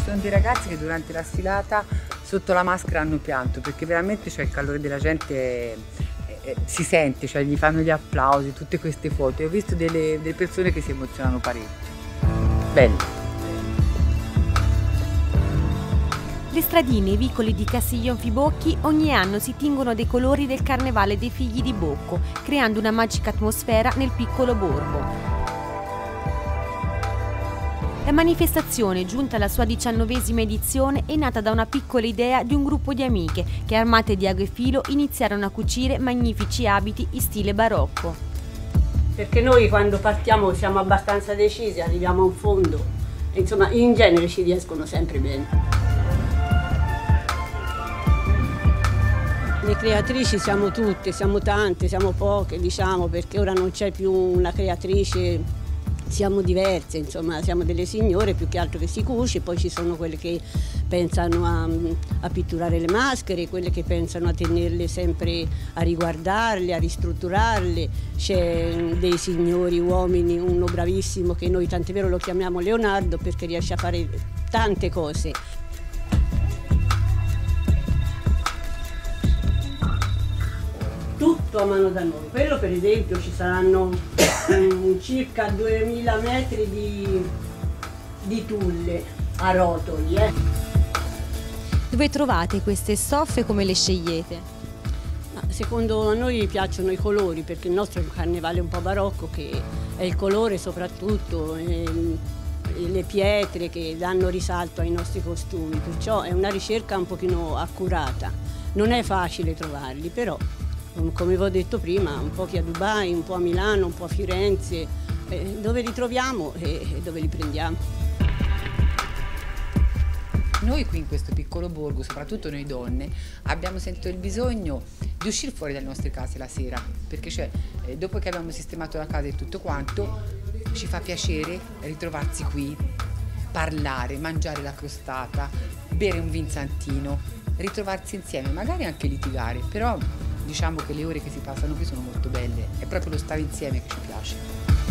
sono dei ragazzi che durante la sfilata sotto la maschera hanno pianto, perché veramente c'è il calore della gente, si sente, cioè gli fanno gli applausi, tutte queste foto. Ho visto delle persone che si emozionano parecchio. Bello. Le stradine e i vicoli di Castiglion Fibocchi ogni anno si tingono dei colori del Carnevale dei Figli di Bocco, creando una magica atmosfera nel piccolo borgo. La manifestazione, giunta alla sua 19ª edizione, è nata da una piccola idea di un gruppo di amiche che, armate di ago e filo, iniziarono a cucire magnifici abiti in stile barocco. Perché noi quando partiamo siamo abbastanza decisi, arriviamo a un fondo, e insomma in genere ci riescono sempre bene. Le creatrici siamo tutte, siamo tante, siamo poche, diciamo, perché ora non c'è più una creatrice. Siamo diverse, insomma, siamo delle signore più che altro che si cuce, poi ci sono quelle che pensano a pitturare le maschere, quelle che pensano a tenerle sempre, a riguardarle, a ristrutturarle. C'è dei signori uomini, uno bravissimo che noi tant'è vero lo chiamiamo Leonardo perché riesce a fare tante cose. Tutto a mano da noi. Quello per esempio ci saranno circa 2000 metri di tulle a rotoli. Dove trovate queste stoffe, come le scegliete? Secondo noi piacciono i colori, perché il nostro è un carnevale un po' barocco, che è il colore soprattutto, le pietre che danno risalto ai nostri costumi, perciò è una ricerca un pochino accurata. Non è facile trovarli, però come vi ho detto prima, un po' a Dubai, un po' a Milano, un po' a Firenze, dove li troviamo e dove li prendiamo. Noi qui in questo piccolo borgo, soprattutto noi donne, abbiamo sentito il bisogno di uscire fuori dalle nostre case la sera, perché cioè, dopo che abbiamo sistemato la casa e tutto quanto, ci fa piacere ritrovarsi qui, parlare, mangiare la crostata, bere un vinzantino, ritrovarsi insieme, magari anche litigare, però diciamo che le ore che si passano qui sono molto belle, è proprio lo stare insieme che ci piace.